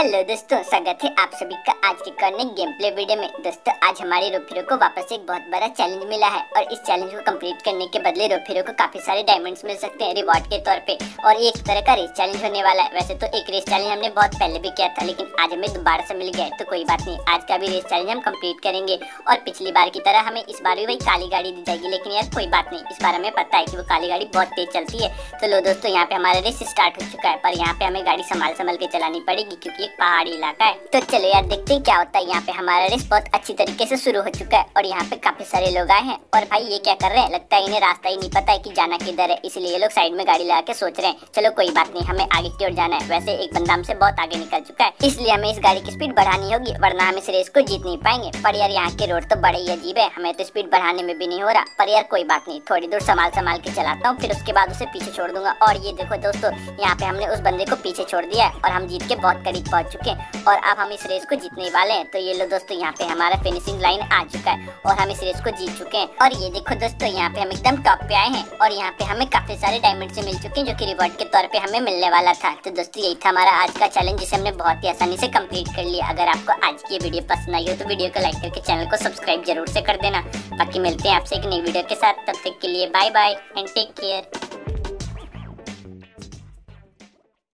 Hello दोस्तों, स्वागत है आप सभी का आज के करने गेम प्ले वीडियो में। दोस्तों आज हमारे रोफिरो को वापस एक बहुत बड़ा चैलेंज मिला है और इस चैलेंज को कंप्लीट करने के बदले रोफिरो को काफी सारे डायमंड्स मिल सकते हैं रिवॉर्ड के तौर पे। और एक तरह का रेस चैलेंज होने वाला है। वैसे तो एक रेस चैलेंज हमने बहुत पहले भी किया था, लेकिन आज हमें दोबारा से मिल गया है, तो कोई बात नहीं, आज का भी रेस चैलेंज हम कंप्लीट करेंगे। और पिछली बार की तरह हमें इस बार भी वही काली गाड़ी दी जाएगी, लेकिन यार कोई बात नहीं, इस बार हमें पता है कि वो काली गाड़ी बहुत तेज चलती है। तो लो दोस्तों, यहाँ पे हमारा रेस स्टार्ट हो चुका है, पर यहाँ पे हमें गाड़ी संभाल के चलानी पड़ेगी क्योंकि एक पहाड़ी इलाका है। तो चलो यार देखते हैं क्या होता है। यहाँ पे हमारा रेस बहुत अच्छी तरीके से शुरू हो चुका है और यहाँ पे काफी सारे लोग आए हैं। और भाई ये क्या कर रहे हैं, लगता है इन्हें रास्ता ही नहीं पता है कि जाना किधर है, इसलिए ये लोग साइड में गाड़ी लगा के सोच रहे हैं। चलो कोई बात नहीं, हमें आगे की ओर जाना है। वैसे एक बंदा हमसे बहुत आगे निकल चुका है, इसलिए हमें इस गाड़ी की स्पीड बढ़ानी होगी, वरना हम इस रेस को जीत नहीं पाएंगे। पर यार यहाँ के रोड तो बड़े ही अजीब है, हमें तो स्पीड बढ़ाने में भी नहीं हो रहा। पर यार कोई बात नहीं, थोड़ी दूर संभाल के चलाता हूँ, फिर उसके बाद उसे पीछे छोड़ दूंगा। और ये देखो दोस्तों, यहाँ पे हमने उस बंदे को पीछे छोड़ दिया है और हम जीत के बहुत करीब पहुंच चुके हैं और अब हम इस रेस को जीतने वाले हैं। तो ये लो दोस्तों, यहाँ पे हमारा फिनिशिंग लाइन आ चुका है और हम इस रेस को जीत चुके हैं। और ये देखो दोस्तों, यहाँ पे हम एकदम टॉप पे आए हैं और यहाँ पे हमें काफी सारे डायमंड से मिल चुके हैं, जो कि रिवॉर्ड के तौर पे हमें मिलने वाला था। तो दोस्तों यही था हमारा आज का चैलेंज, जिसे हमने बहुत ही आसानी से कंप्लीट कर लिया। अगर आपको आज की ये वीडियो पसंद आई हो तो वीडियो को लाइक करके चैनल को सब्सक्राइब जरूर से कर देना। बाकी मिलते हैं आपसे एक नई वीडियो के साथ, तब तक के लिए bye bye and take care.